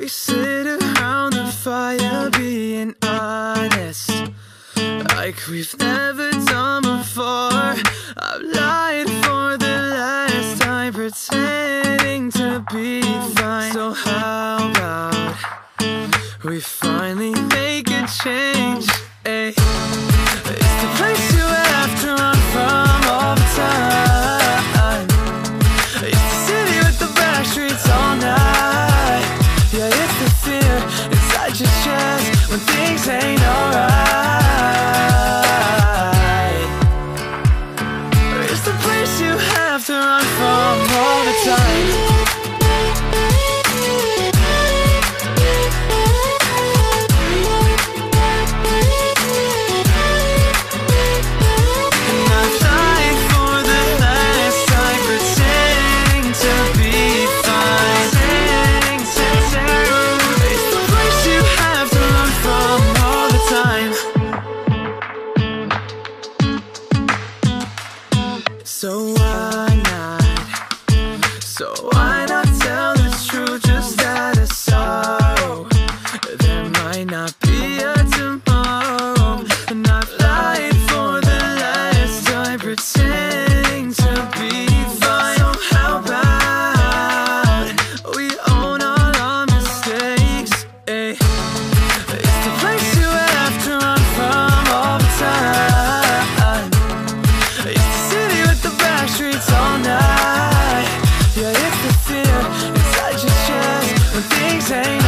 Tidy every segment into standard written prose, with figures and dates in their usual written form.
We sit around the fire being honest, like we've never done before. I've lied for the last time, pretending to be fine. So how about we finally make a change? Ay. It's the place you have to run from all the time. It's the city with the back streets all night. Yeah, it's the fear inside your chest when things ain't alright. It's the place you have to run from all the time. So why not tell the truth just out of sorrow? There might not be a tomorrow, and I've lied for the last time, pretending to be fine. So how about we own all our mistakes? Ay. It's the place you have to run from all the time. It's the city with the back streets all night. Yeah, it's the fear inside your chest when things ain't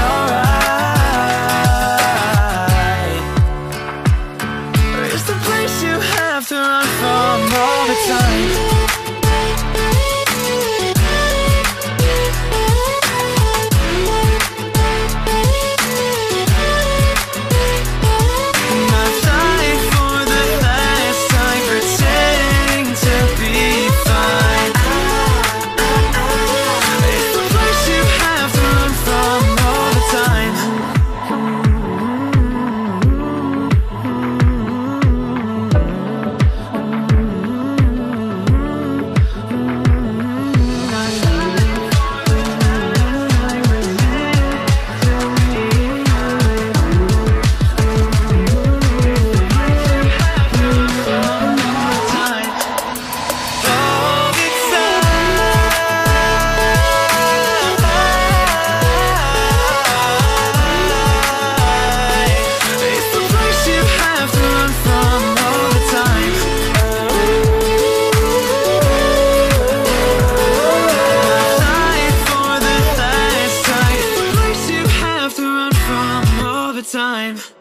alright. It's the place you have to run from all the time. Time.